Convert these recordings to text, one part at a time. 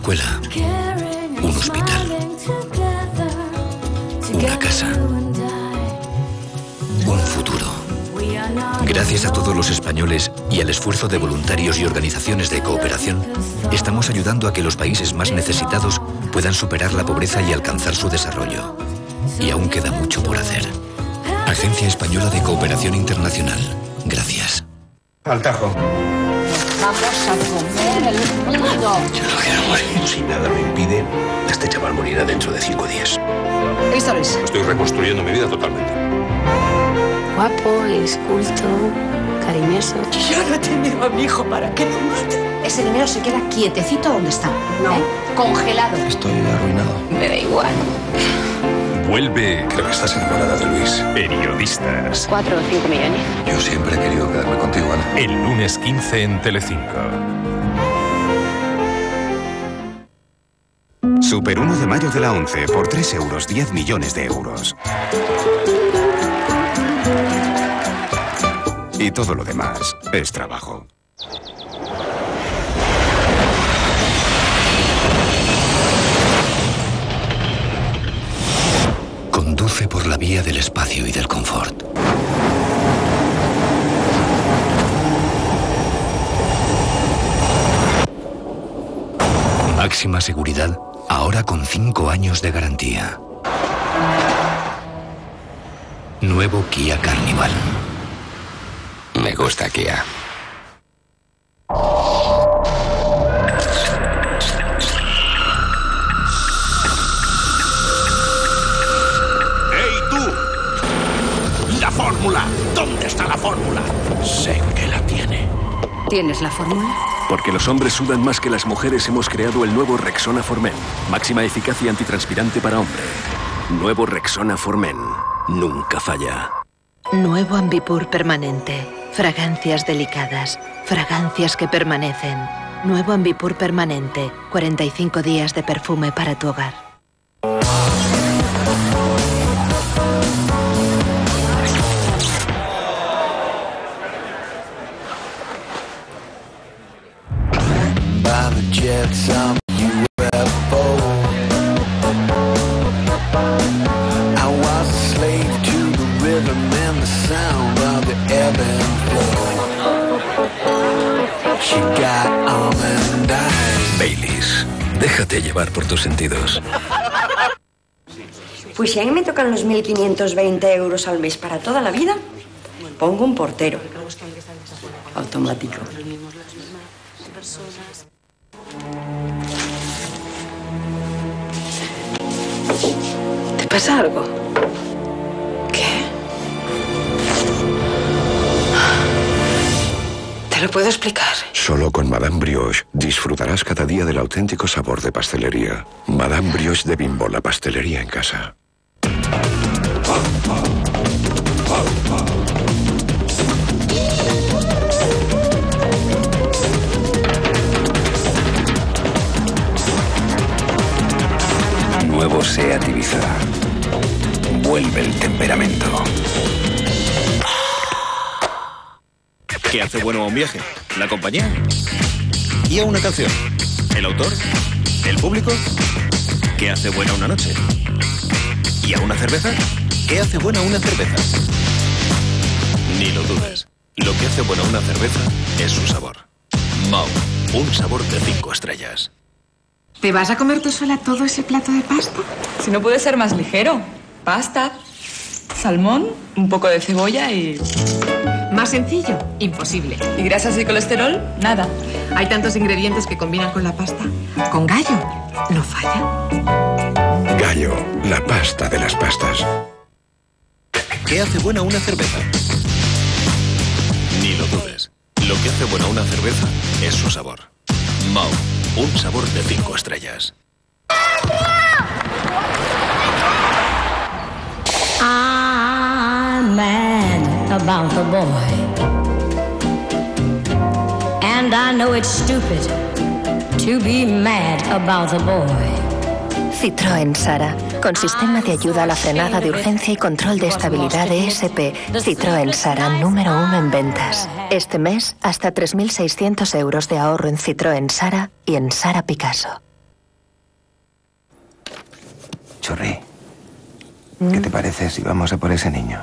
escuela, un hospital, una casa, un futuro. Gracias a todos los españoles y al esfuerzo de voluntarios y organizaciones de cooperación, estamos ayudando a que los países más necesitados puedan superar la pobreza y alcanzar su desarrollo. Y aún queda mucho por hacer. Agencia Española de Cooperación Internacional. Gracias. Al tajo. Vamos a comer el mundo. Yo no quiero morir. Si nada lo impide, este chaval morirá dentro de 5 días. Listo, Luis. Estoy reconstruyendo mi vida totalmente. Guapo, esculto, cariñoso. Yo no he tenido a mi hijo para que lo mate. Ese dinero se queda quietecito donde está. No. Congelado. Estoy arruinado. Me da igual. Vuelve. Creo que estás enamorada de Luis. Periodistas. 4 o 5 millones. Yo siempre he querido quedarme contigo, Ana. El lunes 15 en Telecinco. Super 1 de mayo de la 11, por 3 euros, 10 millones de euros. Y todo lo demás es trabajo. Conduce por la vía del espacio y del confort. Máxima seguridad, ahora con 5 años de garantía. Nuevo Kia Carnival. Me gusta Kia. ¡Ey, tú! ¡La fórmula! ¿Dónde está la fórmula? Sé que la tiene. ¿Tienes la fórmula? Porque los hombres sudan más que las mujeres, hemos creado el nuevo Rexona Formen. Máxima eficacia antitranspirante para hombre. Nuevo Rexona Formen. Nunca falla. Nuevo Ambipur permanente. Fragancias delicadas. Fragancias que permanecen. Nuevo Ambipur permanente. 45 días de perfume para tu hogar. Baileys, déjate llevar por tus sentidos. Pues si a mí me tocan los 1.520 euros al mes para toda la vida, pongo un portero. Automático. ¿Te pasa algo? ¿Qué? Te lo puedo explicar. Solo con Madame Brioche disfrutarás cada día del auténtico sabor de pastelería. Madame Brioche de Bimbo, la pastelería en casa. Nuevo SEAT Ibiza. Vuelve el temperamento. ¿Qué hace bueno a un viaje? ¿La compañía? ¿Y a una canción? ¿El autor? ¿El público? ¿Qué hace buena una noche? ¿Y a una cerveza? ¿Qué hace buena una cerveza? Ni lo dudes. Lo que hace buena una cerveza es su sabor. Mau, un sabor de 5 estrellas. ¿Te vas a comer tú sola todo ese plato de pasta? Si no puede ser más ligero. Pasta, salmón, un poco de cebolla y... Más sencillo, imposible. ¿Y grasas y colesterol? Nada. Hay tantos ingredientes que combinan con la pasta. Con Gallo, no falla. Gallo, la pasta de las pastas. ¿Qué hace buena una cerveza? Ni lo dudes. Lo que hace buena una cerveza es su sabor. Mau, un sabor de 5 estrellas. I'm mad about the boy, and I know it's stupid to be mad about the boy. Citroën Sara, con sistema de ayuda a la frenada de urgencia y control de estabilidad ESP. Citroën Sara, número 1 en ventas. Este mes, hasta 3.600 euros de ahorro en Citroën Sara y en Sara Picasso. Churri, ¿qué te parece si vamos a por ese niño,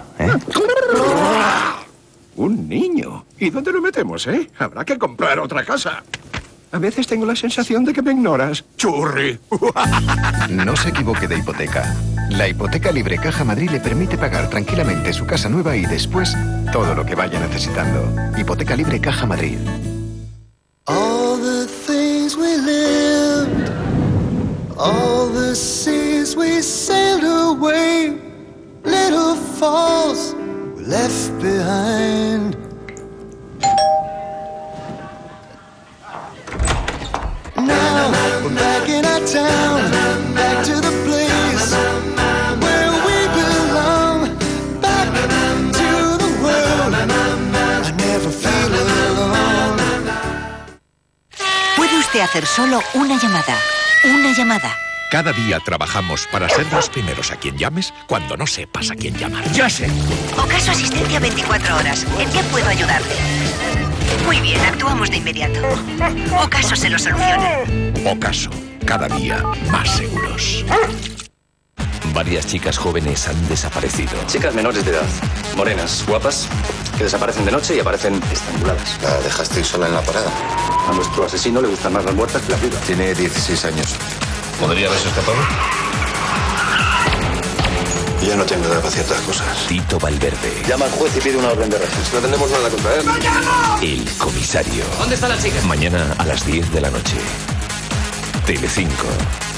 Un niño. ¿Y dónde lo metemos, Habrá que comprar otra casa. A veces tengo la sensación de que me ignoras. ¡Churri! No se equivoque de hipoteca. La hipoteca libre Caja Madrid le permite pagar tranquilamente su casa nueva y después todo lo que vaya necesitando. Hipoteca libre Caja Madrid. All the things we lived, all the seas we sailed away, little falls were left behind. Now we're back in our town, back to the place where we belong, back to the world. I never feel alone. Puede usted hacer solo una llamada. Una llamada. Cada día trabajamos para ser los primeros a quien llames cuando no sepas a quién llamar. ¡Ya sé! Ocaso Asistencia 24 horas. ¿En qué puedo ayudarte? Muy bien, actuamos de inmediato. Ocaso se lo soluciona. Ocaso, cada día más seguros. Varias chicas jóvenes han desaparecido. Chicas menores de edad, morenas, guapas, que desaparecen de noche y aparecen estranguladas. ¿La dejasteis sola en la parada? A nuestro asesino le gustan más las muertas que las vivas. Tiene 16 años. ¿Podría haberse escapado? Ya no tengo edad para ciertas cosas. Tito Valverde. Llama al juez y pide una orden de arresto. No tenemos nada contra él. El comisario. ¿Dónde está la chica? Mañana a las 10 de la noche. Telecinco.